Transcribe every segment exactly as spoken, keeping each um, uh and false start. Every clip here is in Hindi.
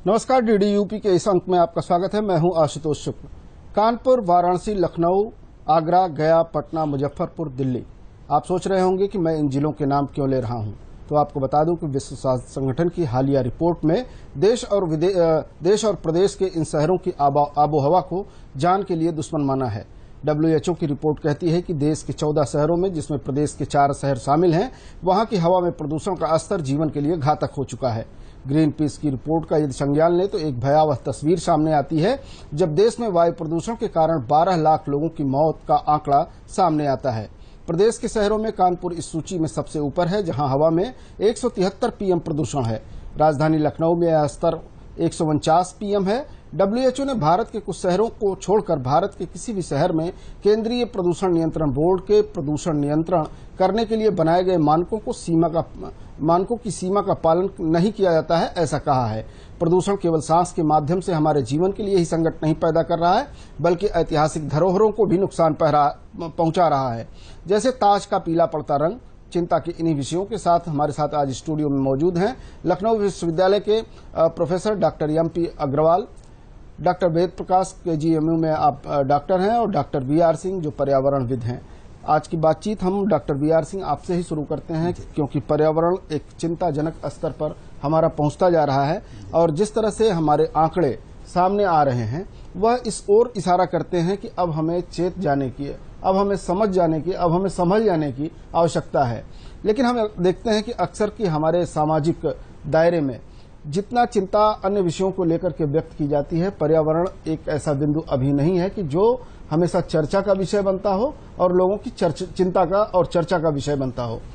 नमस्कार, डीडी यूपी के इस अंक में आपका स्वागत है। मैं हूं आशुतोष शुक्ल। कानपुर, वाराणसी, लखनऊ, आगरा, गया, पटना, मुजफ्फरपुर, दिल्ली। आप सोच रहे होंगे कि मैं इन जिलों के नाम क्यों ले रहा हूं, तो आपको बता दूं कि विश्व स्वास्थ्य संगठन की हालिया रिपोर्ट में देश और देश और प्रदेश के इन शहरों की आबोहवा को जान के लिए दुश्मन माना है। डब्ल्यू एच ओ की रिपोर्ट कहती है कि देश के चौदह शहरों में, जिसमें प्रदेश के चार शहर शामिल हैं, वहां की हवा में प्रदूषण का स्तर जीवन के लिए घातक हो चुका है। ग्रीन पीस की रिपोर्ट का यदि संज्ञान लें तो एक भयावह तस्वीर सामने आती है, जब देश में वायु प्रदूषण के कारण बारह लाख लोगों की मौत का आंकड़ा सामने आता है। प्रदेश के शहरों में कानपुर इस सूची में सबसे ऊपर है, जहां हवा में एक सौ तिहत्तर पीएम प्रदूषण है। राजधानी लखनऊ में यह स्तर एक सौ उनचास पीएम है। डब्ल्यू एच ओ ने भारत के कुछ शहरों को छोड़कर भारत के किसी भी शहर में केंद्रीय प्रदूषण नियंत्रण बोर्ड के प्रदूषण नियंत्रण करने के लिए बनाए गए मानकों को सीमा का मानकों की सीमा का पालन नहीं किया जाता है, ऐसा कहा है। प्रदूषण केवल सांस के माध्यम से हमारे जीवन के लिए ही संकट नहीं पैदा कर रहा है, बल्कि ऐतिहासिक धरोहरों को भी नुकसान पहुंचा रहा है, जैसे ताज का पीला पड़ता रंग। चिंता के इन्हीं विषयों के साथ हमारे साथ आज स्टूडियो में मौजूद हैं लखनऊ विश्वविद्यालय के professor doctor M P Agarwal, doctor Ved Prakash K G M you में आप डॉक्टर हैं, और डॉक्टर बी आर सिंह जो पर्यावरणविद हैं। आज की बातचीत हम डॉक्टर बी आर सिंह आपसे ही शुरू करते हैं, क्योंकि पर्यावरण एक चिंताजनक स्तर पर हमारा पहुंचता जा रहा है, और जिस तरह से हमारे आंकड़े सामने आ रहे हैं वह इस ओर इशारा करते हैं कि अब हमें चेत जाने की, अब हमें समझ जाने की, अब हमें समझ जाने की आवश्यकता है। लेकिन हम देखते हैं कि अक्सर की हमारे सामाजिक दायरे में जितना चिंता अन्य विषयों को लेकर के व्यक्त की जाती है, पर्यावरण एक ऐसा बिंदु अभी नहीं है कि जो हमेशा चर्चा का विषय बनता हो और लोगों की चिंता का और चर्चा का विषय बनता हो।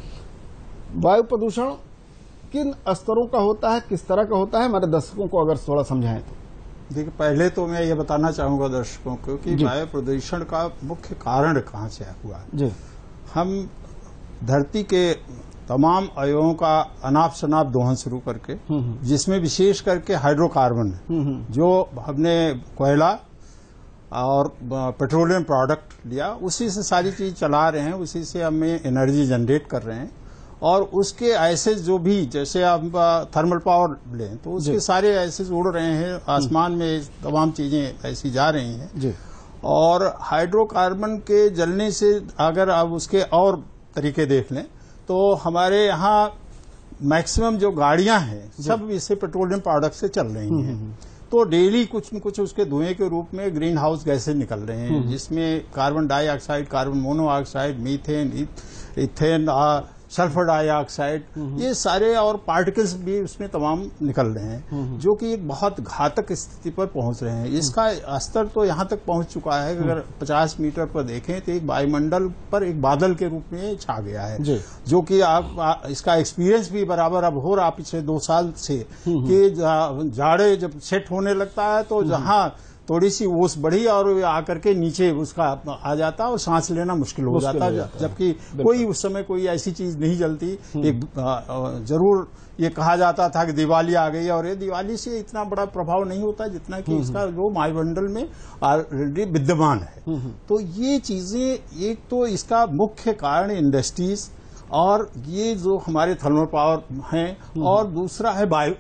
वायु प्रदूषण किन स्तरों का होता है, किस तरह का होता है, हमारे दर्शकों को अगर थोड़ा समझाएं तो। देखिए, पहले तो मैं ये बताना चाहूंगा दर्शकों को कि वायु प्रदूषण का मुख्य कारण कहाँ से हुआ है। हम धरती के तमाम अवयवों का अनाप शनाप दोहन शुरू करके, जिसमें विशेष करके हाइड्रोकार्बन है, जो हमने कोयला और पेट्रोलियम प्रोडक्ट लिया, उसी से सारी चीज चला रहे हैं, उसी से हमें एनर्जी जनरेट कर रहे हैं। और उसके एसेज जो भी, जैसे आप थर्मल पावर लें तो उसके सारे एसेज उड़ रहे हैं आसमान में, तमाम चीजें ऐसी जा रही हैं। और हाइड्रोकार्बन के जलने से अगर आप उसके और तरीके देख लें तो हमारे यहाँ मैक्सिमम जो गाड़ियां हैं सब इससे पेट्रोलियम प्रोडक्ट से चल रही हैं, तो डेली कुछ न कुछ उसके धुएं के रूप में ग्रीन हाउस गैसेज निकल रहे हैं, जिसमें carbon dioxide, carbon monoxide, methane, ethane, sulphur dioxide, ये सारे और पार्टिकल्स भी उसमें तमाम निकल रहे हैं, जो कि एक बहुत घातक स्थिति पर पहुंच रहे हैं। इसका स्तर तो यहाँ तक पहुंच चुका है कि अगर पचास मीटर पर देखें तो एक वायुमंडल पर एक बादल के रूप में छा गया है, जो कि आप इसका एक्सपीरियंस भी बराबर अब हो रहा पिछले दो साल से, कि जाड़े जब सेट होने लगता है तो जहाँ थोड़ी सी ओस बढ़ी और आकर के नीचे उसका आ जाता और सांस लेना मुश्किल हो जाता है, जबकि कोई उस समय कोई ऐसी चीज नहीं जलती। एक जरूर ये कहा जाता था कि दिवाली आ गई, और ये दिवाली से इतना बड़ा प्रभाव नहीं होता जितना कि इसका जो वायुमंडल में ऑलरेडी विद्यमान है। तो ये चीजें, एक तो इसका मुख्य कारण इंडस्ट्रीज और ये जो हमारे थर्मल पावर हैं, और दूसरा है वायु,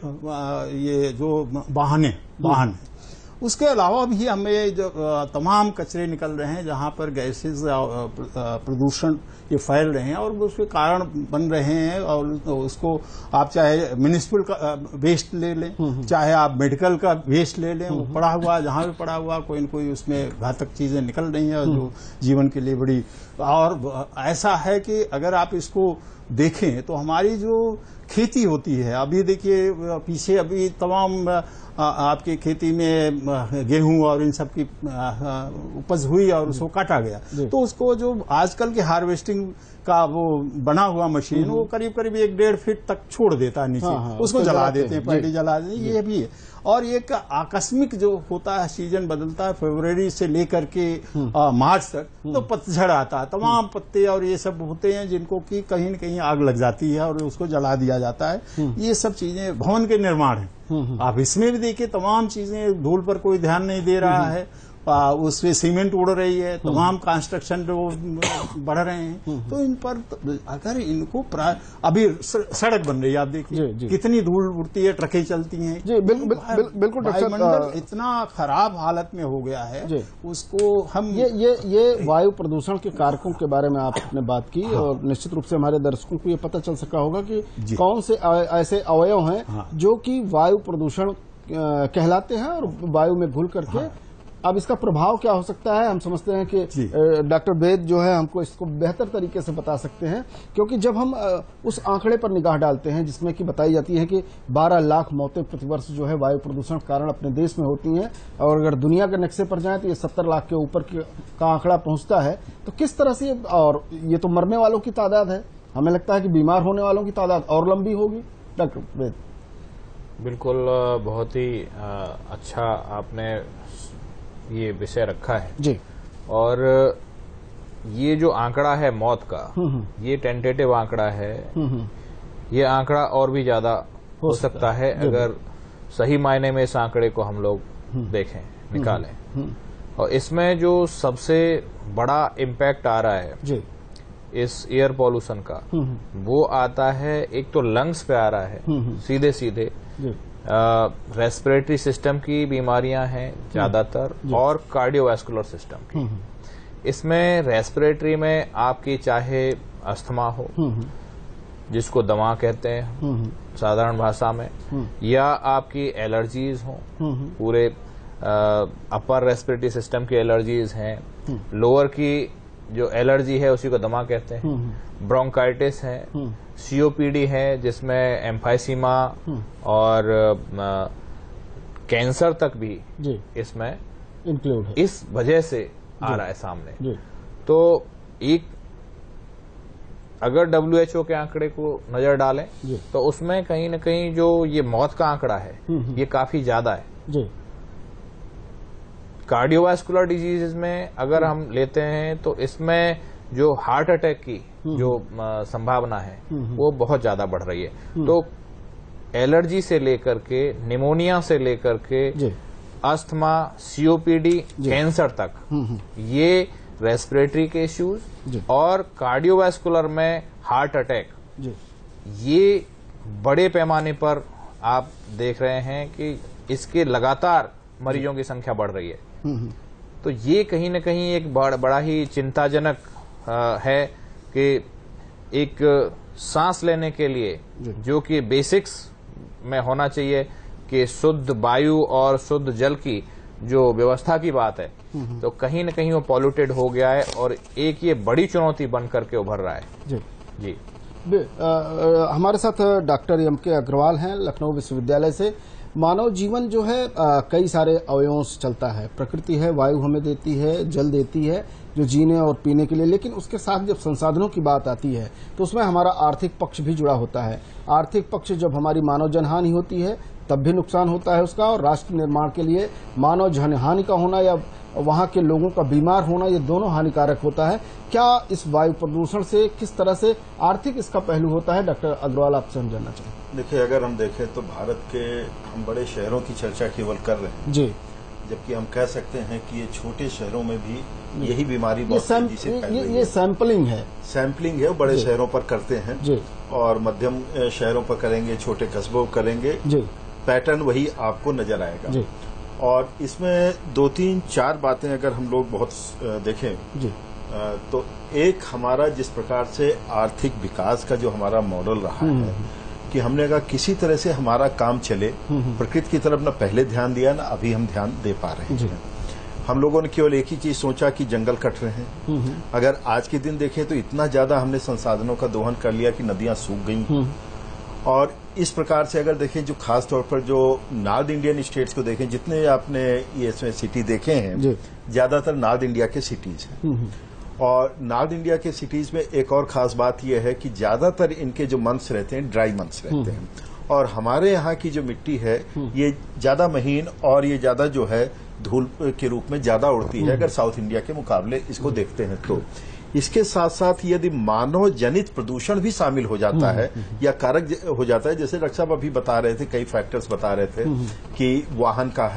ये जो वाहने वाहन है। उसके अलावा भी हमें जो तमाम कचरे निकल रहे हैं, जहां पर गैसेज प्रदूषण ये फैल रहे हैं और उसके कारण बन रहे हैं, और उसको आप चाहे म्युनिसिपल का वेस्ट ले लें, चाहे आप मेडिकल का वेस्ट ले लें, वो पड़ा हुआ, जहां भी पड़ा हुआ कोई न कोई उसमें घातक चीजें निकल रही हैं, जो जीवन के लिए बड़ी। और ऐसा है कि अगर आप इसको देखें तो हमारी जो खेती होती है, अभी देखिए पीछे अभी तमाम आपकी खेती में गेहूं और इन सब की उपज हुई और उसको काटा गया, तो उसको जो आजकल की हार्वेस्टिंग का वो बना हुआ मशीन, वो करीब करीब एक डेढ़ फीट तक छोड़ देता है नीचे, हाँ, हाँ, उसको जला देते हैं, पैडी जला देते हैं, ये भी है। और एक आकस्मिक जो होता है, सीजन बदलता है फरवरी से लेकर के आ, मार्च तक, तो पतझड़ आता है, तमाम पत्ते और ये सब होते हैं जिनको कि कहीं न कहीं आग लग जाती है और उसको जला दिया जाता है। ये सब चीजें भवन के निर्माण है, आप इसमें भी देखिए तमाम चीजें, धूल पर कोई ध्यान नहीं दे रहा है, उसमें सीमेंट उड़ रही है, तमाम कंस्ट्रक्शन जो बढ़ रहे हैं, तो इन पर अगर इनको अभी सड़क बन रही है, आप देखिए कितनी धूल उड़ती है, ट्रकें चलती हैं। जी बिल्कुल बिल, बिल्कुल वायुमंडल इतना खराब हालत में हो गया है, उसको हम ये ये ये वायु प्रदूषण के कारकों के बारे में आपने बात की। हाँ। और निश्चित रूप से हमारे दर्शकों को ये पता चल सका होगा कि कौन से ऐसे अवयव हैं। हाँ। जो कि वायु प्रदूषण कहलाते हैं और वायु में घुल करके। हाँ। अब इसका प्रभाव क्या हो सकता है, हम समझते हैं कि डॉक्टर वेद जो है हमको इसको बेहतर तरीके से बता सकते हैं, क्योंकि जब हम उस आंकड़े पर निगाह डालते हैं जिसमें कि बताई जाती है कि बारह लाख मौतें प्रतिवर्ष जो है वायु प्रदूषण कारण अपने देश में होती हैं, और अगर दुनिया के नक्शे पर जाएं तो ये सत्तर लाख के ऊपर का आंकड़ा पहुंचता है। तो किस तरह से, और ये तो मरने वालों की तादाद है, हमें लगता है कि बीमार होने वालों की तादाद और लंबी होगी। डॉक्टर वेद, बिल्कुल, बहुत ही अच्छा आपने ये विषय रखा है जी। और ये जो आंकड़ा है मौत का, ये टेंटेटिव आंकड़ा है। ये आंकड़ा और भी ज्यादा हो सकता है अगर सही मायने में इस आंकड़े को हम लोग देखें, निकालें। और इसमें जो सबसे बड़ा इम्पैक्ट आ रहा है जी इस एयर पॉल्यूशन का, वो आता है, एक तो लंग्स पे आ रहा है सीधे सीधे, रेस्पिरेटरी सिस्टम की बीमारियां हैं ज्यादातर, और कार्डियोवैस्कुलर सिस्टम की। इसमें रेस्पिरेटरी में आपकी चाहे अस्थमा हो, जिसको दमा कहते हैं साधारण भाषा में, या आपकी एलर्जीज हो, पूरे अपर रेस्पिरेटरी सिस्टम की एलर्जीज हैं, लोअर की जो एलर्जी है उसी को दमा कहते हैं, ब्रोंकाइटिस है, सीओपीडी है जिसमें एम्फाइसीमा और कैंसर तक भी जी इसमें इंक्लूड है। इस वजह से आ रहा है सामने जी। तो एक अगर डब्ल्यू एच ओ के आंकड़े को नजर डालें तो उसमें कहीं न कहीं जो ये मौत का आंकड़ा है ये काफी ज्यादा है जी। कार्डियोवैस्कुलर डिजीजेज में अगर हम लेते हैं तो इसमें जो हार्ट अटैक की जो संभावना है वो बहुत ज्यादा बढ़ रही है। तो एलर्जी से लेकर के, निमोनिया से लेकर के, अस्थमा, सीओपीडी, कैंसर तक, ये रेस्पिरेटरी के इश्यूज, और कार्डियोवैस्कुलर में हार्ट अटैक, ये बड़े पैमाने पर आप देख रहे हैं कि इसके लगातार मरीजों की संख्या बढ़ रही है। तो ये कहीं न कहीं एक बड़ा ही चिंताजनक है कि एक सांस लेने के लिए जो कि बेसिक्स में होना चाहिए कि शुद्ध वायु और शुद्ध जल की जो व्यवस्था की बात है, तो कहीं न कहीं वो पॉल्यूटेड हो गया है, और एक ये बड़ी चुनौती बन करके उभर रहा है जी जी। आ, आ, हमारे साथ डॉक्टर एम के अग्रवाल हैं लखनऊ विश्वविद्यालय से। मानव जीवन जो है आ, कई सारे अवयवों से चलता है। प्रकृति है, वायु हमें देती है, जल देती है जो जीने और पीने के लिए, लेकिन उसके साथ जब संसाधनों की बात आती है तो उसमें हमारा आर्थिक पक्ष भी जुड़ा होता है। आर्थिक पक्ष जब हमारी मानव जनहानि होती है तब भी नुकसान होता है उसका, और राष्ट्र निर्माण के लिए मानव जनहानि का होना या वहां के लोगों का बीमार होना, ये दोनों हानिकारक होता है। क्या इस वायु प्रदूषण से किस तरह से आर्थिक इसका पहलू होता है, डॉक्टर अग्रवाल आपसे हम जानना चाहेंगे। देखिए, अगर हम देखें तो भारत के हम बड़े शहरों की चर्चा केवल कर रहे हैं जी, जबकि हम कह सकते हैं कि ये छोटे शहरों में भी यही बीमारी बहुत तेजी से फैल रही है। ये सैंपलिंग है सैंपलिंग है, बड़े शहरों पर करते हैं जी, और मध्यम शहरों पर करेंगे, छोटे कस्बों पर करेंगे जी, पैटर्न वही आपको नजर आएगा जी। और इसमें दो तीन चार बातें अगर हम लोग बहुत देखें जी, तो एक हमारा जिस प्रकार से आर्थिक विकास का जो हमारा मॉडल रहा है कि हमने अगर किसी तरह से हमारा काम चले, प्रकृति की तरफ न पहले ध्यान दिया ना अभी हम ध्यान दे पा रहे हैं। हम लोगों ने केवल एक ही चीज सोचा कि जंगल कट रहे हैं। अगर आज के दिन देखें तो इतना ज्यादा हमने संसाधनों का दोहन कर लिया कि नदियां सूख गई। और इस प्रकार से अगर देखें, जो खास तौर पर जो नॉर्थ इंडियन स्टेट्स को देखें, जितने आपने ये इसमें सिटी देखे हैं ज्यादातर नॉर्थ इंडिया के सिटीज हैं। और नॉर्थ इंडिया के सिटीज में एक और खास बात यह है कि ज्यादातर इनके जो मंथ्स रहते हैं ड्राई मंथ्स रहते हैं, और हमारे यहाँ की जो मिट्टी है ये ज्यादा महीन और ये ज्यादा जो है धूल के रूप में ज्यादा उड़ती है अगर साउथ इंडिया के मुकाबले इसको देखते हैं तो। इसके साथ साथ यदि मानव जनित प्रदूषण भी शामिल हो जाता है या कारक हो जाता है, जैसे डॉक्टर साहब अभी बता रहे थे, कई फैक्टर्स बता रहे थे कि वाहन का है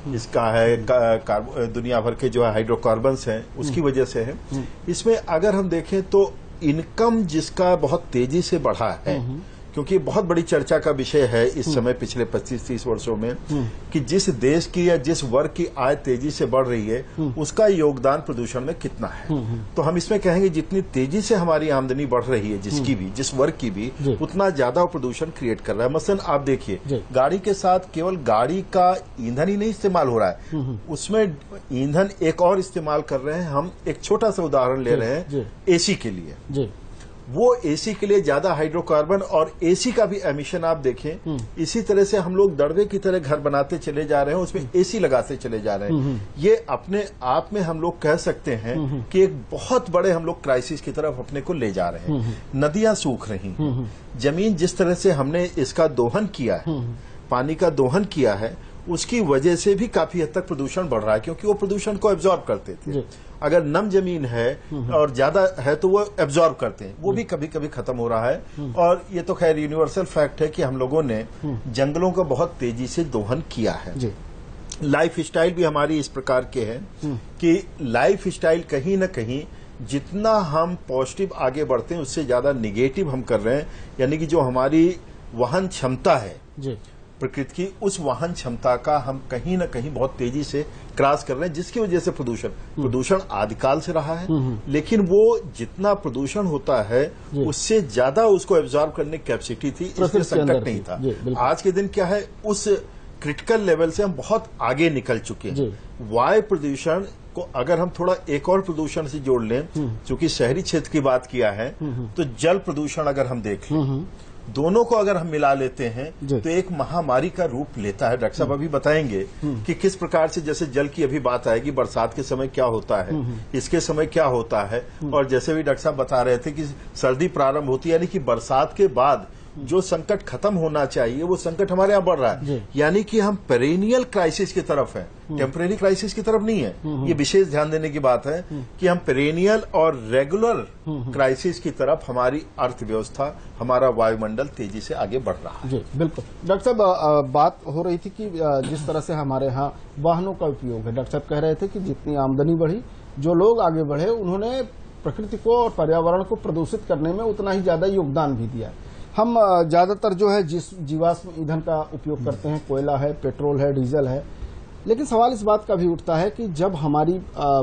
इसका है दुनिया भर के जो है हाइड्रोकार्बन्स हैं उसकी वजह से है। इसमें अगर हम देखें तो इनकम जिसका बहुत तेजी से बढ़ा है, क्योंकि बहुत बड़ी चर्चा का विषय है इस समय पिछले पच्चीस तीस वर्षों में कि जिस देश की या जिस वर्ग की आय तेजी से बढ़ रही है उसका योगदान प्रदूषण में कितना है। तो हम इसमें कहेंगे जितनी तेजी से हमारी आमदनी बढ़ रही है जिसकी भी जिस वर्ग की भी उतना ज्यादा प्रदूषण क्रिएट कर रहा है। मसलन आप देखिए गाड़ी के साथ केवल गाड़ी का ईंधन ही नहीं इस्तेमाल हो रहा है, उसमें ईंधन एक और इस्तेमाल कर रहे हैं। हम एक छोटा सा उदाहरण ले रहे हैं एसी के लिए। वो एसी के लिए ज्यादा हाइड्रोकार्बन और एसी का भी एमिशन आप देखें। इसी तरह से हम लोग दड़वे की तरह घर बनाते चले जा रहे हैं, उसमें एसी लगाते चले जा रहे हैं। ये अपने आप में हम लोग कह सकते हैं कि एक बहुत बड़े हम लोग क्राइसिस की तरफ अपने को ले जा रहे हैं। नदियां सूख रही हैं, जमीन जिस तरह से हमने इसका दोहन किया है, पानी का दोहन किया है, उसकी वजह से भी काफी हद तक प्रदूषण बढ़ रहा है, क्योंकि वो प्रदूषण को एब्जॉर्ब करते थे। अगर नम जमीन है और ज्यादा है तो वो एब्जॉर्ब करते हैं, वो भी कभी कभी खत्म हो रहा है। और ये तो खैर यूनिवर्सल फैक्ट है कि हम लोगों ने जंगलों का बहुत तेजी से दोहन किया है। लाइफ स्टाइल भी हमारी इस प्रकार के है कि लाइफ स्टाइल कहीं न कहीं जितना हम पॉजिटिव आगे बढ़ते हैं उससे ज्यादा निगेटिव हम कर रहे हैं। यानी कि जो हमारी वहन क्षमता है प्रकृति की, उस वाहन क्षमता का हम कहीं न कहीं बहुत तेजी से क्रॉस कर रहे हैं, जिसकी वजह से प्रदूषण प्रदूषण आदिकाल से रहा है। लेकिन वो जितना प्रदूषण होता है उससे ज्यादा उसको एब्जॉर्ब करने की कैपेसिटी थी, इसलिए संकट नहीं था। आज के दिन क्या है, उस क्रिटिकल लेवल से हम बहुत आगे निकल चुके हैं। वायु प्रदूषण को अगर हम थोड़ा एक और प्रदूषण से जोड़ लें, चूंकि शहरी क्षेत्र की बात किया है, तो जल प्रदूषण अगर हम देख लें, दोनों को अगर हम मिला लेते हैं तो एक महामारी का रूप लेता है। डॉक्टर साहब अभी बताएंगे कि किस प्रकार से, जैसे जल की अभी बात आएगी, बरसात के समय क्या होता है, इसके समय क्या होता है, और जैसे भी डॉक्टर साहब बता रहे थे कि सर्दी प्रारंभ होती है, यानी कि बरसात के बाद जो संकट खत्म होना चाहिए वो संकट हमारे यहाँ बढ़ रहा है। यानी कि हम पेरेनियल क्राइसिस की तरफ है, टेम्परेरी क्राइसिस की तरफ नहीं है। ये विशेष ध्यान देने की बात है कि हम पेरेनियल और रेगुलर क्राइसिस की तरफ हमारी अर्थव्यवस्था, हमारा वायुमंडल तेजी से आगे बढ़ रहा है। जी बिल्कुल। डॉक्टर साहब बात हो रही थी कि जिस तरह से हमारे यहाँ वाहनों का उपयोग है, डॉक्टर साहब कह रहे थे कि जितनी आमदनी बढ़ी, जो लोग आगे बढ़े, उन्होंने प्रकृति को और पर्यावरण को प्रदूषित करने में उतना ही ज्यादा योगदान भी दिया। हम ज्यादातर जो है जिस जीवाश्म ईंधन का उपयोग करते हैं, कोयला है, पेट्रोल है, डीजल है, लेकिन सवाल इस बात का भी उठता है कि जब हमारी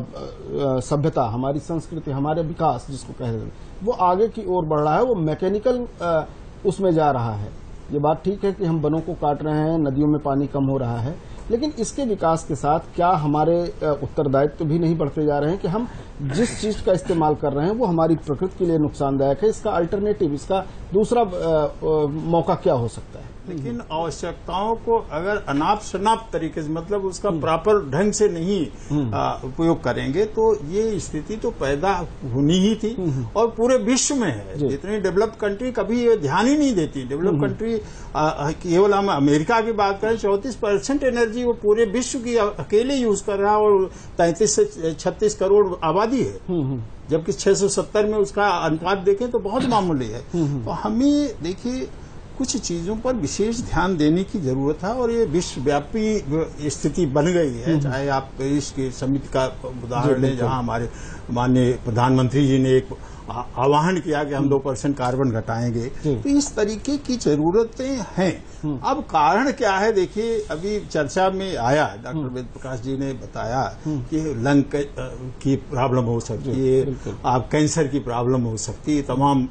सभ्यता, हमारी संस्कृति, हमारे विकास जिसको कह रहे हैं, वो आगे की ओर बढ़ रहा है, वो मैकेनिकल उसमें जा रहा है। ये बात ठीक है कि हम वनों को काट रहे हैं, नदियों में पानी कम हो रहा है, लेकिन इसके विकास के साथ क्या हमारे उत्तरदायित्व भी नहीं बढ़ते जा रहे हैं कि हम जिस चीज का इस्तेमाल कर रहे हैं वो हमारी प्रकृति के लिए नुकसानदायक है? इसका अल्टरनेटिव, इसका दूसरा मौका क्या हो सकता है? लेकिन आवश्यकताओं को अगर अनाप शनाप तरीके से, मतलब उसका प्रॉपर ढंग से नहीं उपयोग करेंगे तो ये स्थिति तो पैदा होनी ही थी, और पूरे विश्व में है। जितनी डेवलप्ड कंट्री कभी ये ध्यान ही नहीं देती। डेवलप्ड कंट्री केवल हम अमेरिका की बात करें, चौंतीस परसेंट एनर्जी वो पूरे विश्व की अकेले यूज कर रहा है, और तैंतीस से छत्तीस करोड़ आबादी है, जबकि छह सौ सत्तर में उसका अनुपात देखें तो बहुत मामूली है। तो हमें देखिए कुछ चीजों पर विशेष ध्यान देने की जरूरत है, और ये विश्वव्यापी स्थिति बन गई है। चाहे आप पेरिस की समिति का उदाहरण लें, जहां हमारे माननीय प्रधानमंत्री जी ने एक आह्वान किया कि हम दो परसेंट कार्बन घटाएंगे, तो इस तरीके की जरूरतें हैं। अब कारण क्या है, देखिए अभी चर्चा में आया, डॉक्टर वेद प्रकाश जी ने बताया कि लंग की प्रॉब्लम हो सकती है, आप कैंसर की प्रॉब्लम हो सकती है, तमाम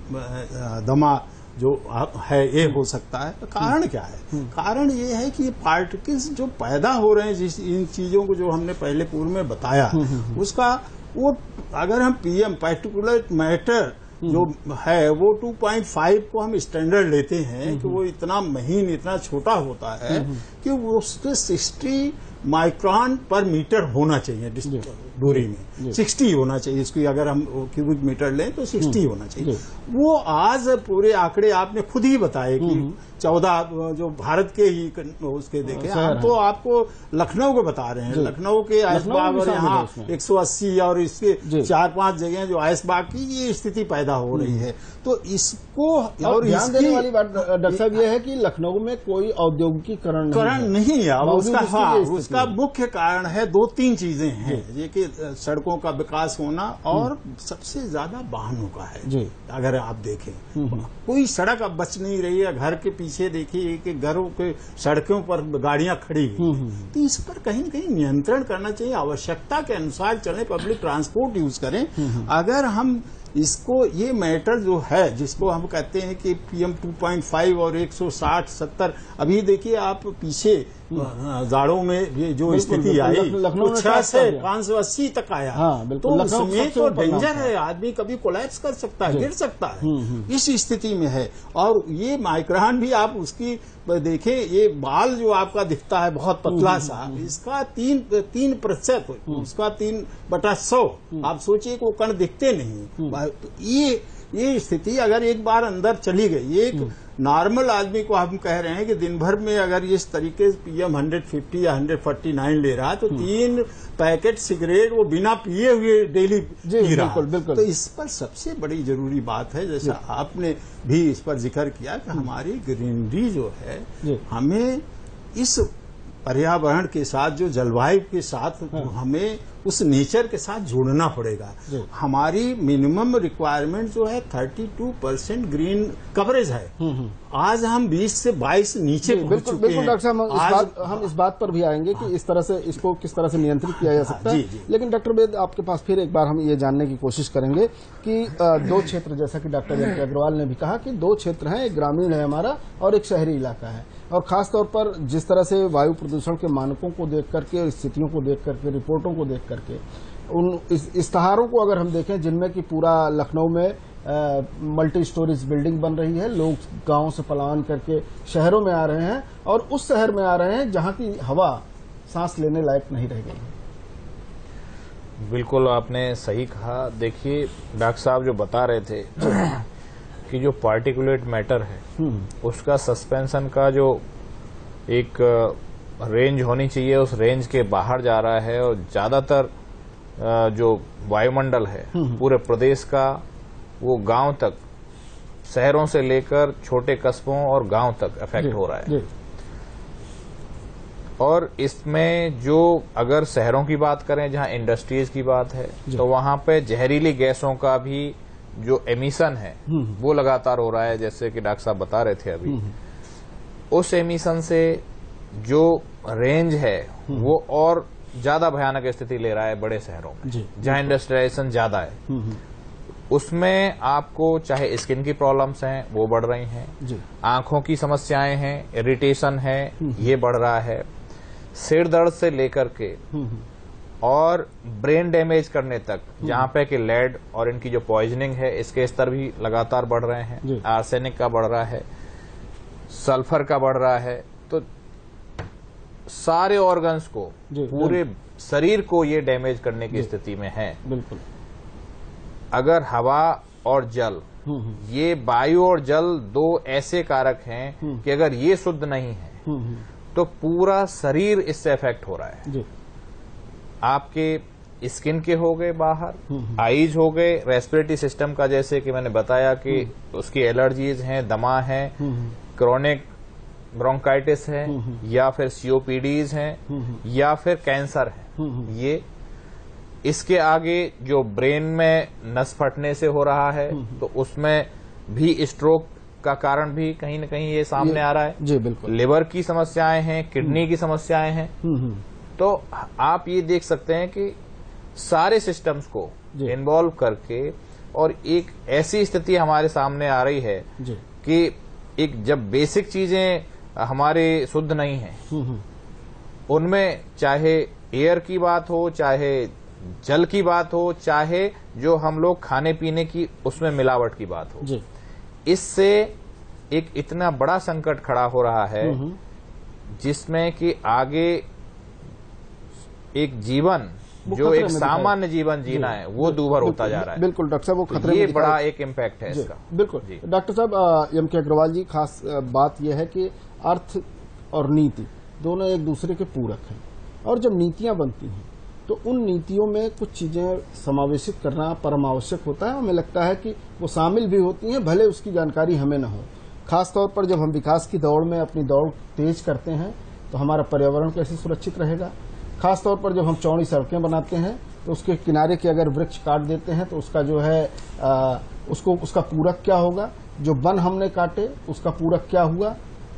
दमा जो है ये हो सकता है। तो कारण क्या है? कारण ये है कि ये पार्टिकल्स जो पैदा हो रहे हैं, जिस इन चीजों को जो हमने पहले पूर्व में बताया, उसका वो अगर हम पीएम पार्टिकुलर मैटर जो है वो टू पॉइंट फाइव को हम स्टैंडर्ड लेते हैं कि वो इतना महीन, इतना छोटा होता है कि वो उसके सिक्सटी माइक्रोन पर मीटर होना चाहिए दूरी में, सिक्सटी होना चाहिए इसकी, अगर हम क्यूबिक मीटर लें तो सिक्सटी होना चाहिए। वो आज पूरे आंकड़े आपने खुद ही बताए कि चौदह जो भारत के ही उसके देखे, हम तो आपको लखनऊ को बता रहे हैं, लखनऊ के ऐशबाग और यहाँ एक सौ अस्सी और इसके चार पांच जगह जो ऐशबाग की ये स्थिति पैदा हो रही है। तो इसको और ध्यान देने वाली बात डॉक्टर साहब ये है कि लखनऊ में कोई औद्योगिकीकरण करण नहीं है। अब उसका हाँ उसका मुख्य कारण है, दो तीन चीजें हैं, ये कि सड़कों का विकास होना और सबसे ज्यादा वाहनों का है। अगर आप देखें कोई सड़क अब बच नहीं रही है, घर के पीछे देखिए कि घरों के सड़कों पर गाड़ियां खड़ी हैं, तो इस पर कहीं न कहीं नियंत्रण करना चाहिए। आवश्यकता के अनुसार चलें, पब्लिक ट्रांसपोर्ट यूज करें। अगर हम इसको ये मैटर जो है जिसको हम कहते हैं कि पीएम टू पॉइंट फाइव और एक सौ साठ सत्तर, अभी देखिए आप पीछे जाड़ों में ये जो स्थिति आई तो छह से पांच सौ अस्सी तक आया। हाँ, तो उसमें तो डेंजर है, आदमी कभी कोलैप्स कर सकता है, गिर सकता है, इस स्थिति में है। और ये माइक्रोन भी आप उसकी देखें, ये बाल जो आपका दिखता है बहुत पतला सा, इसका तीन तीन प्रतिशत उसका तीन बटा सौ, आप सोचिए कि वो कण दिखते नहीं। तो ये ये स्थिति अगर एक बार अंदर चली गई, एक नॉर्मल आदमी को हम कह रहे हैं कि दिन भर में अगर इस तरीके से पीएम एक सौ पचास या एक सौ उनचास ले रहा है तो तीन पैकेट सिगरेट वो बिना पिए हुए डेली पी रहा है। तो इस पर सबसे बड़ी जरूरी बात है, जैसा आपने भी इस पर जिक्र किया कि हमारी ग्रीनरी जो है, हमें इस पर्यावरण के साथ, जो जलवायु के साथ, हमें उस नेचर के साथ जोड़ना पड़ेगा। हमारी मिनिमम रिक्वायरमेंट जो है बत्तीस परसेंट ग्रीन कवरेज है, आज हम बीस से बाईस नीचे पहुंच चुके हैं। बिल्कुल डॉक्टर साहब, हम इस बात हम इस बात पर भी आएंगे कि इस तरह से इसको किस तरह से नियंत्रित किया जा सकता है। लेकिन डॉक्टर वेद, आपके पास फिर एक बार हम ये जानने की कोशिश करेंगे कि दो क्षेत्र, जैसा कि डॉक्टर अग्रवाल ने भी कहा कि दो क्षेत्र हैं, एक ग्रामीण है हमारा और एक शहरी इलाका है, और खासतौर पर जिस तरह से वायु प्रदूषण के मानकों को देख करके, स्थितियों को देख करके, रिपोर्टों को देख करके, उन इस, इस्ताहारों को अगर हम देखें जिनमें कि पूरा लखनऊ में आ, मल्टी स्टोरीज बिल्डिंग बन रही है, लोग गांवों से पलायन करके शहरों में आ रहे हैं और उस शहर में आ रहे हैं जहां की हवा सांस लेने लायक नहीं रह गई है। बिल्कुल आपने सही कहा। देखिए डॉक्टर साहब जो बता रहे थे कि जो पार्टिकुलेट मैटर है उसका सस्पेंशन का जो एक रेंज होनी चाहिए, उस रेंज के बाहर जा रहा है, और ज्यादातर जो वायुमंडल है पूरे प्रदेश का, वो गांव तक, शहरों से लेकर छोटे कस्बों और गांव तक इफेक्ट हो रहा है। और इसमें जो अगर शहरों की बात करें जहां इंडस्ट्रीज की बात है, तो वहां पे जहरीली गैसों का भी जो एमिशन है वो लगातार हो रहा है, जैसे कि डॉक्टर साहब बता रहे थे अभी। उस एमिशन से जो रेंज है वो और ज्यादा भयानक स्थिति ले रहा है बड़े शहरों में जहां इंडस्ट्रियलाइजेशन ज्यादा है। उसमें आपको चाहे स्किन की प्रॉब्लम्स हैं वो बढ़ रही हैं, आंखों की समस्याएं हैं, इरिटेशन है ये बढ़ रहा है, सिर दर्द से लेकर के और ब्रेन डैमेज करने तक, जहां पे कि लेड और इनकी जो पॉइजनिंग है इसके स्तर भी लगातार बढ़ रहे हैं, आर्सेनिक का बढ़ रहा है, सल्फर का बढ़ रहा है। तो सारे ऑर्गन्स को, पूरे शरीर को ये डैमेज करने की स्थिति में है। बिल्कुल। अगर हवा और जल, ये वायु और जल दो ऐसे कारक हैं कि अगर ये शुद्ध नहीं है तो पूरा शरीर इससे इफेक्ट हो रहा है। आपके स्किन के हो गए बाहर, आईज हो गए, रेस्पिरेटरी सिस्टम का, जैसे कि मैंने बताया कि उसकी एलर्जीज हैं, दमा है, क्रोनिक ब्रोंकाइटिस है, या फिर सीओपीडीज हैं, या फिर कैंसर है। ये इसके आगे जो ब्रेन में नस फटने से हो रहा है तो उसमें भी स्ट्रोक का कारण भी कहीं न कहीं ये सामने ये, आ रहा है। जी बिल्कुल। लिवर की समस्याएं हैं, किडनी की समस्याएं हैं। तो आप ये देख सकते हैं कि सारे सिस्टम्स को इन्वॉल्व करके और एक ऐसी स्थिति हमारे सामने आ रही है कि एक जब बेसिक चीजें हमारे शुद्ध नहीं हैं, उनमें चाहे एयर की बात हो, चाहे जल की बात हो, चाहे जो हम लोग खाने पीने की उसमें मिलावट की बात हो, इससे एक इतना बड़ा संकट खड़ा हो रहा है जिसमें कि आगे एक जीवन जो एक सामान्य जीवन जीना है वो दूभर होता जा रहा है। बिल्कुल डॉक्टर साहब, वो खतरे ये में बड़ा एक इम्पैक्ट है इसका। बिल्कुल डॉक्टर साहब, एम के अग्रवाल जी, खास बात यह है कि अर्थ और नीति दोनों एक दूसरे के पूरक हैं, और जब नीतियां बनती हैं तो उन नीतियों में कुछ चीजें समावेशित करना परम आवश्यक होता है। हमें लगता है कि वो शामिल भी होती हैं, भले उसकी जानकारी हमें न हो। खासतौर पर जब हम विकास की दौड़ में अपनी दौड़ तेज करते हैं तो हमारा पर्यावरण कैसे सुरक्षित रहेगा। खासतौर पर जब हम चौड़ी सड़कें बनाते हैं तो उसके किनारे के अगर वृक्ष काट देते हैं तो उसका जो है आ, उसको उसका पूरक क्या होगा। जो वन हमने काटे उसका पूरक क्या हुआ।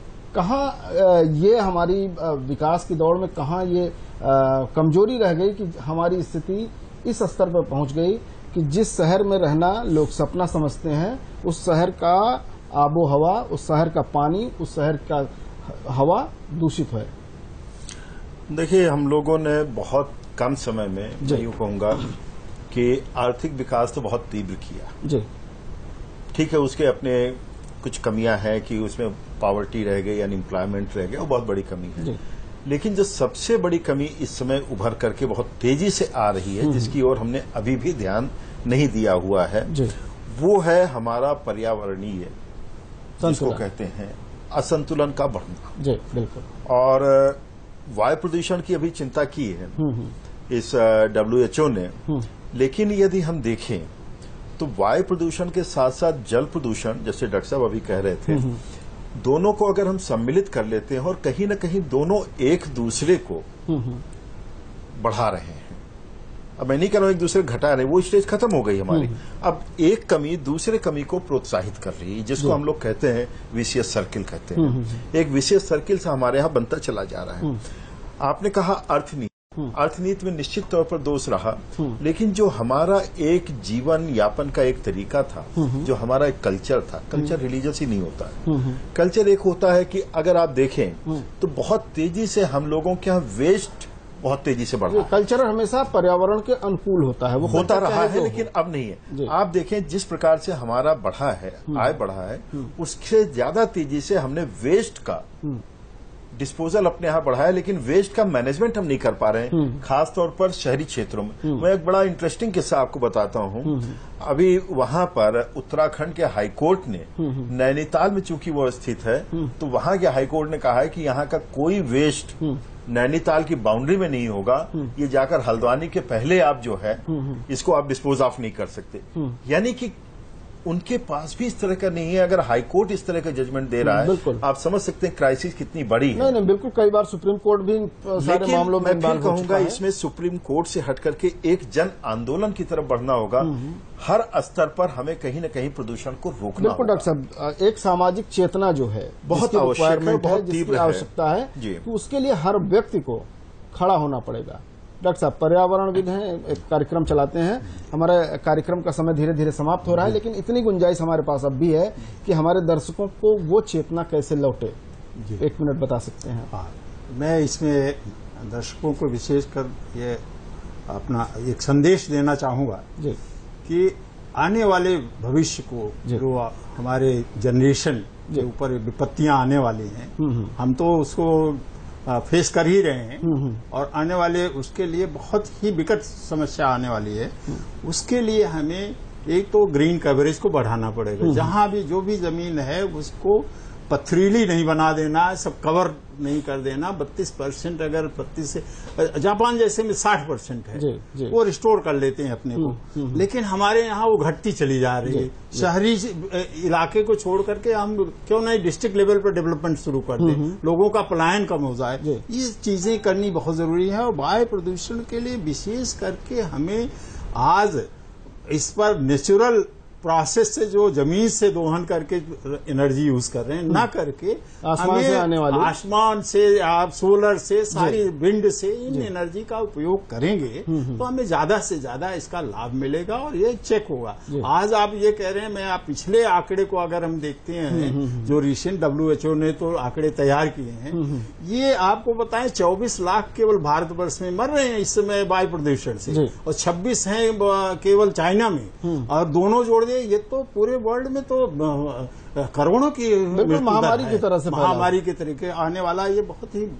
कहाँ ये हमारी विकास की दौड़ में कहाँ ये आ, कमजोरी रह गई कि हमारी स्थिति इस स्तर पर पहुंच गई कि जिस शहर में रहना लोग सपना समझते हैं, उस शहर का आबो हवा, उस शहर का पानी, उस शहर का हवा दूषित है। देखिए, हम लोगों ने बहुत कम समय में, मैं यूं कहूंगा कि आर्थिक विकास तो बहुत तीव्र किया जी। ठीक है, उसके अपने कुछ कमियां हैं कि उसमें पॉवर्टी रह गई, अनएम्प्लॉयमेंट रह गया, वो बहुत बड़ी कमी है। लेकिन जो सबसे बड़ी कमी इस समय उभर करके बहुत तेजी से आ रही है, जिसकी ओर हमने अभी भी ध्यान नहीं दिया हुआ है, वो है हमारा पर्यावरणीय, जिसको कहते हैं असंतुलन का बढ़ना। जी बिल्कुल। और वायु प्रदूषण की अभी चिंता की है इस डब्ल्यू एच ओ ने, लेकिन यदि हम देखें तो वायु प्रदूषण के साथ साथ जल प्रदूषण, जैसे डॉक्टर साहब अभी कह रहे थे, दोनों को अगर हम सम्मिलित कर लेते हैं और कहीं न कहीं दोनों एक दूसरे को बढ़ा रहे हैं। अब मैं नहीं कह रहा हूं एक दूसरे को घटा रहे, वो स्टेज खत्म हो गई हमारी। अब एक कमी दूसरे कमी को प्रोत्साहित कर रही है, जिसको हम लोग कहते हैं विशियस सर्किल कहते हैं। एक विशियस सर्किल से हमारे यहां बनता चला जा रहा है। आपने कहा अर्थनीति, अर्थनीति में निश्चित तौर पर दोष रहा, लेकिन जो हमारा एक जीवन यापन का एक तरीका था, जो हमारा एक कल्चर था, कल्चर रिलीजियस ही नहीं होता है। कल्चर एक होता है कि अगर आप देखें तो बहुत तेजी से हम लोगों के यहाँ वेस्ट बहुत तेजी से बढ़ रहा है। कल्चर हमेशा पर्यावरण के अनुकूल होता है, वो होता रहा है, लेकिन अब नहीं है। आप देखें जिस प्रकार से हमारा बढ़ा है, आय बढ़ा है, उससे ज्यादा तेजी से हमने वेस्ट का डिस्पोजल अपने यहां बढ़ाया, लेकिन वेस्ट का मैनेजमेंट हम नहीं कर पा रहे हैं, खासतौर पर शहरी क्षेत्रों में। मैं एक बड़ा इंटरेस्टिंग किस्सा आपको बताता हूं। अभी वहां पर उत्तराखंड के हाईकोर्ट ने, नैनीताल में चूंकि वो स्थित है, तो वहां के हाईकोर्ट ने कहा है कि यहां का कोई वेस्ट नैनीताल की बाउंड्री में नहीं होगा, ये जाकर हल्द्वानी के पहले आप जो है इसको आप डिस्पोज ऑफ नहीं कर सकते। यानी कि उनके पास भी इस तरह का नहीं है। अगर हाईकोर्ट इस तरह का जजमेंट दे रहा है, आप समझ सकते हैं क्राइसिस कितनी बड़ी है। नहीं नहीं बिल्कुल, कई बार सुप्रीम कोर्ट भी सारे मामलों में मैं फिर कहूंगा इसमें सुप्रीम कोर्ट से हट करके एक जन आंदोलन की तरफ बढ़ना होगा। हर स्तर पर हमें कहीं न कहीं प्रदूषण को रोकना। बिल्कुल डॉक्टर साहब, एक सामाजिक चेतना जो है बहुत आवश्यक है, बहुत तीव्र आवश्यकता है कि उसके लिए हर व्यक्ति को खड़ा होना पड़ेगा। डॉक्टर साहब पर्यावरणविद हैं, एक कार्यक्रम चलाते हैं, हमारे कार्यक्रम का समय धीरे धीरे समाप्त हो रहा है, लेकिन इतनी गुंजाइश हमारे पास अब भी है कि हमारे दर्शकों को वो चेतना कैसे लौटे, एक मिनट बता सकते हैं? हाँ, मैं इसमें दर्शकों को विशेषकर ये अपना एक संदेश देना चाहूंगा जी कि आने वाले भविष्य को, जो हमारे जनरेशन के ऊपर विपत्तियां आने वाली हैं, हम तो उसको फेस कर ही रहे हैं, और आने वाले उसके लिए बहुत ही विकट समस्या आने वाली है। उसके लिए हमें एक तो ग्रीन कवरेज को बढ़ाना पड़ेगा। जहां भी जो भी जमीन है उसको पथरीली नहीं बना देना, सब कवर नहीं कर देना। बत्तीस परसेंट अगर बत्तीस से, जापान जैसे में साठ परसेंट है, जी, जी। वो रिस्टोर कर लेते हैं अपने को, लेकिन हमारे यहाँ वो घटती चली जा रही है। शहरी इलाके को छोड़ करके हम क्यों नहीं डिस्ट्रिक्ट लेवल पर डेवलपमेंट शुरू कर दें, लोगों का पलायन कम हो जाए। ये चीजें करनी बहुत जरूरी है। और वायु प्रदूषण के लिए विशेष करके हमें आज इस पर नेचुरल प्रोसेस से जो जमीन से दोहन करके एनर्जी यूज कर रहे हैं, ना करके आसमान से आने वाले, आसमान से, आप सोलर से, सारी विंड से इन एनर्जी का उपयोग करेंगे तो हमें ज्यादा से ज्यादा इसका लाभ मिलेगा और ये चेक होगा। आज आप ये कह रहे हैं, मैं आप पिछले आंकड़े को अगर हम देखते हैं जो रिसेंट डब्ल्यू एच ओ ने तो आंकड़े तैयार किए हैं, ये आपको बताएं चौबीस लाख केवल भारतवर्ष में मर रहे हैं इस समय वायु प्रदूषण से, और छब्बीस हैं केवल चाइना में, और दोनों जोड़ ये तो पूरे वर्ल्ड में तो करोड़ों की महामारी की तरह से महामारी के तरीके आने वाला, ये बहुत ही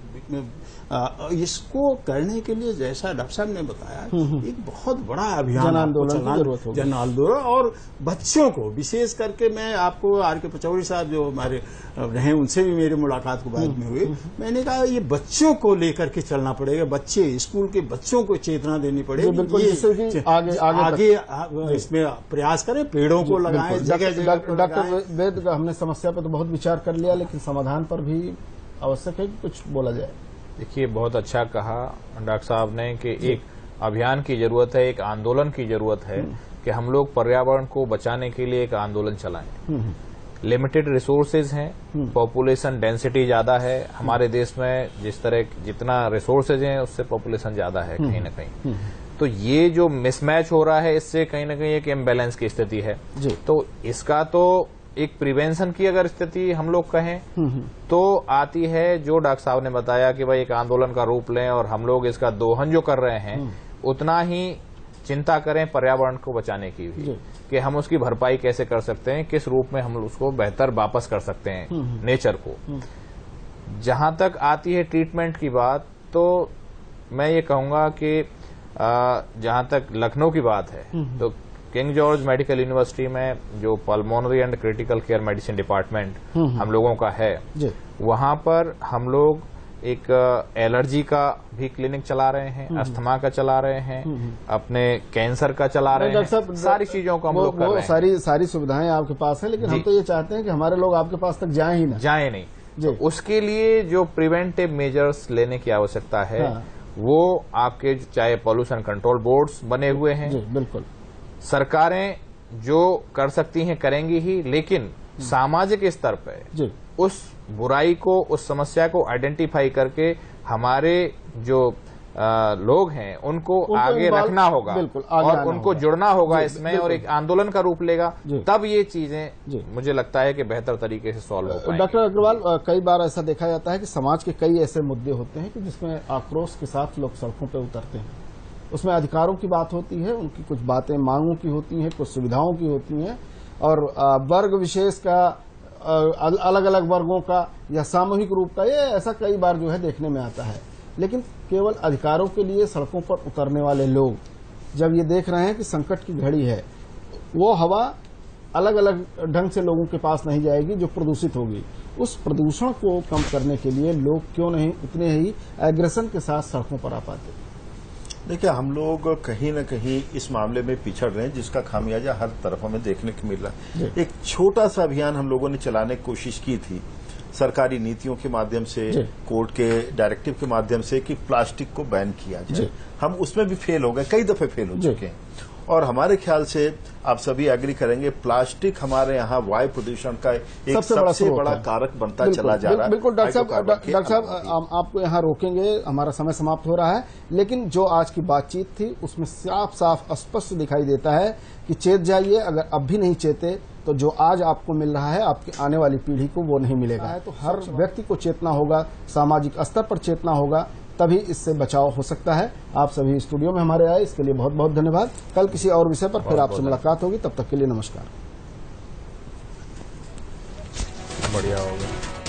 इसको करने के लिए जैसा डॉक्टर साहब ने बताया एक बहुत बड़ा अभियान जन आंदोलन की जरूरत होगी, जन आंदोलन। और बच्चों को विशेष करके, मैं आपको आर के पचौरी साहब जो हमारे रहे उनसे भी मेरी मुलाकात को बाद में हुई, मैंने कहा ये बच्चों को लेकर के चलना पड़ेगा, बच्चे स्कूल के बच्चों को चेतना देनी पड़ेगी, ये आगे आगे, आगे इसमें प्रयास करें, पेड़ों को लगाएं जगह जगह। डॉक्टर वेद, हमने समस्या पर तो बहुत विचार कर लिया, लेकिन समाधान पर भी आवश्यक है कि कुछ बोला जाए। देखिए, बहुत अच्छा कहा डॉक्टर साहब ने कि एक अभियान की जरूरत है, एक आंदोलन की जरूरत है कि हम लोग पर्यावरण को बचाने के लिए एक आंदोलन चलाएं। लिमिटेड रिसोर्सेज हैं, पॉपुलेशन डेंसिटी ज्यादा है हमारे देश में, जिस तरह जितना रिसोर्सेज हैं उससे पॉपुलेशन ज्यादा है कहीं ना कहीं। तो ये जो मिसमैच हो रहा है, इससे कहीं ना कहीं एक इम्बैलेंस की स्थिति है। तो इसका तो एक प्रिवेंशन की अगर स्थिति हम लोग कहें तो आती है जो डॉक्टर साहब ने बताया कि भाई एक आंदोलन का रूप लें और हम लोग इसका दोहन जो कर रहे हैं उतना ही चिंता करें पर्यावरण को बचाने की भी, कि हम उसकी भरपाई कैसे कर सकते हैं, किस रूप में हम उसको बेहतर वापस कर सकते हैं नेचर को। जहां तक आती है ट्रीटमेंट की बात, तो मैं ये कहूंगा कि जहां तक लखनऊ की बात है तो किंग जॉर्ज मेडिकल यूनिवर्सिटी में जो pulmonary and critical care medicine department हम लोगों का है, वहां पर हम लोग एक एलर्जी का भी क्लिनिक चला रहे हैं, अस्थमा का चला रहे हैं, अपने कैंसर का चला रहे हैं, सारी चीजों को हम लोग कर रहे हैं। सारी सारी सुविधाएं आपके पास है, लेकिन हम तो ये चाहते हैं कि हमारे लोग आपके पास तक जाएं ही ना जाए नहीं। तो उसके लिए जो प्रिवेंटिव मेजर्स लेने की आवश्यकता है, हाँ। वो आपके चाहे पॉल्यूशन कंट्रोल बोर्ड्स बने हुए हैं, बिल्कुल सरकारें जो कर सकती हैं करेंगी ही, लेकिन सामाजिक स्तर पर उस बुराई को, उस समस्या को आइडेंटिफाई करके हमारे जो आ, लोग हैं उनको, उनको आगे रखना होगा और उनको जुड़ना होगा इसमें, और एक आंदोलन का रूप लेगा, तब ये चीजें मुझे लगता है कि बेहतर तरीके से सॉल्व हो पाएंगी। डॉक्टर अग्रवाल, कई बार ऐसा देखा जाता है कि समाज के कई ऐसे मुद्दे होते हैं कि जिसमें आक्रोश के साथ लोग सड़कों पर उतरते हैं। उसमें अधिकारों की बात होती है, उनकी कुछ बातें मांगों की होती हैं, कुछ सुविधाओं की होती हैं, और वर्ग विशेष का, अलग अलग वर्गों का या सामूहिक रूप का, ये ऐसा कई बार जो है देखने में आता है। लेकिन केवल अधिकारों के लिए सड़कों पर उतरने वाले लोग जब ये देख रहे हैं कि संकट की घड़ी है, वो हवा अलग अलग ढंग से लोगों के पास नहीं जाएगी जो प्रदूषित होगी। उस प्रदूषण को कम करने के लिए लोग क्यों नहीं उतने ही एग्रेशन के साथ सड़कों पर आ पाते? देखिए, हम लोग कहीं न कहीं इस मामले में पिछड़ रहे हैं, जिसका खामियाजा हर तरफ हमें देखने को मिल रहा है। एक छोटा सा अभियान हम लोगों ने चलाने की कोशिश की थी, सरकारी नीतियों के माध्यम से, कोर्ट के डायरेक्टिव के माध्यम से, कि प्लास्टिक को बैन किया जाए। हम उसमें भी फेल हो गए, कई दफे फेल हो चुके हैं। और हमारे ख्याल से आप सभी एग्री करेंगे, प्लास्टिक हमारे यहाँ वायु प्रदूषण का एक सबसे, सबसे बड़ा, बड़ा कारक बनता चला जा रहा है। बिल्कुल डॉक्टर साहब, डॉक्टर साहब आपको यहाँ रोकेंगे, हमारा समय समाप्त हो रहा है, लेकिन जो आज की बातचीत थी उसमें साफ साफ स्पष्ट दिखाई देता है कि चेत जाइए। अगर अब भी नहीं चेते तो जो आज आपको मिल रहा है आपकी आने वाली पीढ़ी को वो नहीं मिलेगा। तो हर व्यक्ति को चेतना होगा, सामाजिक स्तर पर चेतना होगा, तभी इससे बचाव हो सकता है। आप सभी स्टूडियो में हमारे आए, इसके लिए बहुत बहुत धन्यवाद। कल किसी और विषय पर फिर आपसे मुलाकात होगी, तब तक के लिए नमस्कार। बढ़िया होगा।